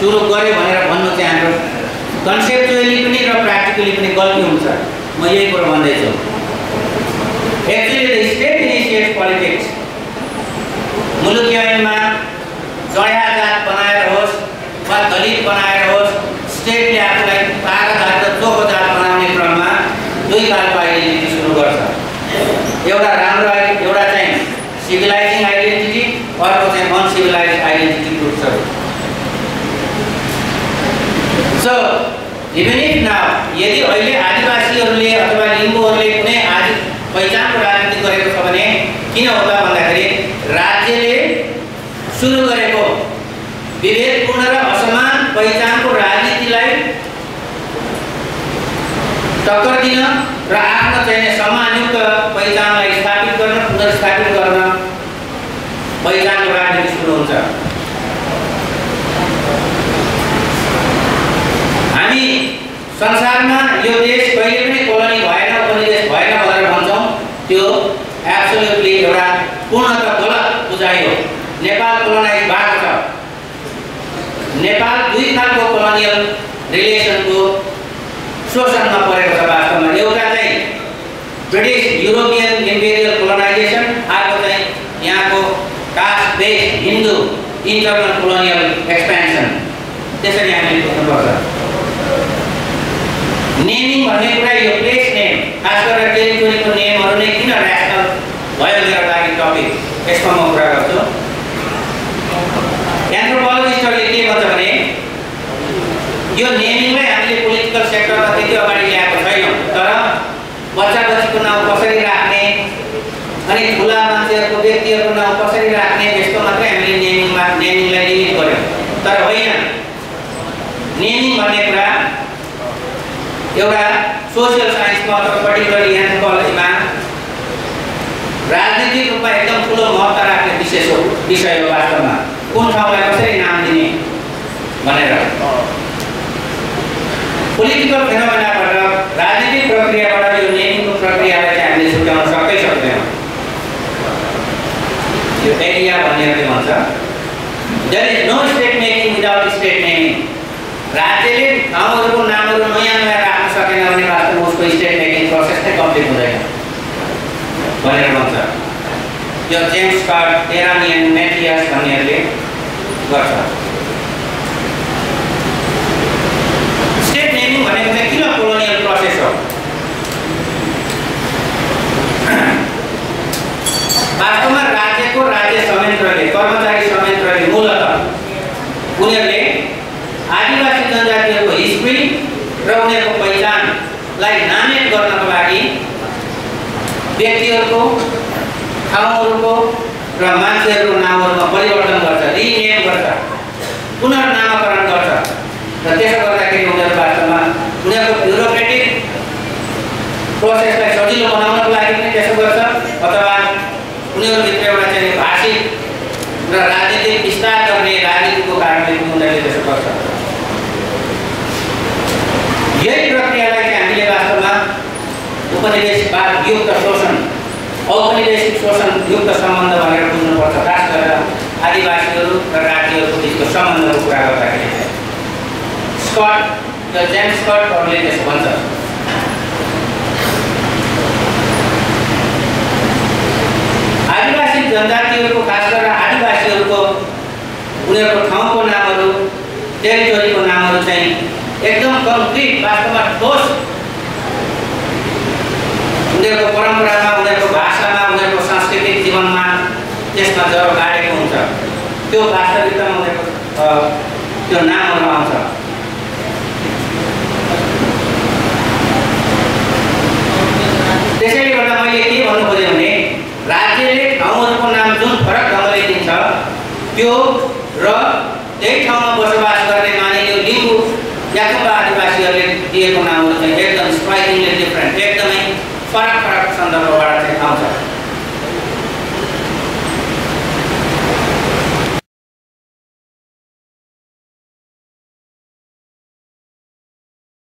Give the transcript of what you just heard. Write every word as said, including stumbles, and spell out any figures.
सुरु गर्यो भनेर भन्नु चाहिँ हाम्रो कन्सेप्चुअली पनि र प्र्याक्टिकली पनि गल्ती हुन्छ। म यही कुरा भन्दैछु। Actually the state initiates politics. मुलुकी ऐनमा चढा जात बनाएर होस् वा दलित बनाएर होस्, स्टेटले आफूलाई तारा जात र चोखो जात बनाउने क्रममा दुई खालको आइडेन्टिटी सुरु गर्छ। एउटा राम्रो एउटा चाहिँ सिभिलाइजिङ आइडेन्टिटी, अर्को चाहिँ अनसिभिलाइज आइडेन्टिटी ग्रुप्सहरू। सो इभन इफ नाउ यदि अहिले आदिवासीहरूले अथवा लिम्बूहरूले कुनै आदि पहिचानको राजनीति गरेको छ भने किन होला भन्दाखेरि राज्यले सुरु गरेको विभेदपूर्ण र असमान पहिचानको राजनीतिलाई टक्कर दिन र आफ्नो चाहिँ सम्मानयुक्त पहिचानलाई स्थापित गर्न, पुनर्स्थापित गर्न पहिचानको राजनीति सुरु हुन्छ। हामी संसारमा यो देश कहिले पनि कोलोनी भएन, उपनिवेश भएन भनेर भन्छौँ, त्यो एब्सोल्युटली एउटा पूर्णतः गलत बुझाइ हो। नेपाल कोलोनाइज भएको छ। नेपाल दुई खालको कोलोनियल रिलेसनको शोषणमा परेको छ वास्तवमा। एउटा चाहिँ ब्रिटिस युरोपियन इम्पेरियल कोलोनाइजेसन, अर्को चाहिँ यहाँको caste based Hindu internal colonial expansion. त्यसरी हामीले बुझ्नुपर्छ। नेमिङ भन्ने कुरा यो प्लेस नेम, खास गरेर टेरिटोरीको नेमहरू नै किन ऱ्यासनल भयो मेरो लागि टपिक, यसमा म कुरा गर्छु। एन्थ्रोपोलोजिस्टहरूले के भन्छ भने यो नेमिङलाई हामीले पोलिटिकल सेक्टरमा त्यति अगाडि ल्याएको छैनौँ, तर बच्चा बच्चीको नाउँ कसरी राख्ने अनि ठुला मान्छेहरूको व्यक्तिहरूको नाउँ कसरी राख्ने यस्तो मात्रै हामीले नेमिङमा नेमिङलाई लिमिट गर्यौँ। तर होइन, नेमिङ भन्ने कुरा एउटा सोसियल साइन्समा अथवा पर्टिकुलरली एन्थ्रोपोलोजीमा राजनीतिक रूपमा एकदम ठुलो महत्त्व राख्ने विषय हो विषय हो वास्तवमा। कुन ठाउँलाई कसरी नाम दिने भनेर पोलिटिकल फेनोमेनाबाट, राजनीतिक प्रक्रियाबाट यो नेमिङको प्रक्रियालाई चाहिँ हामीले छुट्याउन सक्दै सक्दैनौँ। यो एरिया भन्नेहरूले भन्छ there is no state making without state naming. राज्यले ठाउँहरूको नामहरू नयाँ नयाँ राख्न सकेन भने वास्तवमा उसको स्टेट मेकिङ प्रोसेस नै कम्प्लिट हुँदैन भनेर भन्छ। यो जेम्स स्कट, टेरानियन, मेटियस भन्नेहरूले गर्छ। स्टेट नेमिङ भनेको चाहिँ किन कोलोनियल प्रोसेस हो? वास्तवमा राज्यको राज्य संयन्त्रले, कर्मचारी संयन्त्रले मूलतः उनीहरूले आदिवासी जनजातिहरूको हिस्ट्री र उनीहरूको पहिचानलाई नामित गर्नको लागि व्यक्तिहरूको, ठाउँहरूको र मान्छेहरूको नामहरूमा परिवर्तन गर्छ, रिनेम गर्छ, पुनर्नामकरण गर्छ। र त्यसो गर्दाखेरि उनीहरू वास्तवमा उनीहरूको ब्युरोक्रेटिक प्रोसेसलाई सजिलो बनाउनको लागि पनि त्यसो गर्छ, अथवा उनीहरूभित्र एउटा चाहिँ भाषिक र राजनीतिक विस्तार गर्ने राजनीतिको कारणले पनि उनीहरूले त्यसो गर्छ। यही प्रक्रियालाई चाहिँ हामीले वास्तवमा उपनिवेशवाद युक्त शोषण, औपनिवेशिक शोषण युक्त सम्बन्ध भनेर बुझ्नुपर्छ। खास गरेर आदिवासीहरू र राज्यहरूको बिचको सम्बन्धको कुरा गर्दाखेरि स्कट र जेम्स स्कटहरूले त्यसो भन्छ। आदिवासी जनजातिहरूको, खास गरेर आदिवासीहरूको उनीहरूको ठाउँको नामहरू, टेरिटोरीको नामहरू चाहिँ एकदम कङ्क्रिट, वास्तवमा ठोस उनीहरूको परम्परामा, उनीहरूको भाषामा, उनीहरूको सांस्कृतिक जीवनमा त्यसमा जब गाडेको हुन्छ, त्यो वास्तविकतामा उनीहरूको त्यो नामहरू आउँछ। त्यसैले गर्दा मैले के भन्नु खोजेँ भने राज्यले ठाउँहरूको नाम जुन फरक ढङ्गले दिन्छ त्यो र त्यही ठाउँमा बसोबास गर्ने मानिलियो लिम्बू याकुबा आदिवासीहरूले दिएको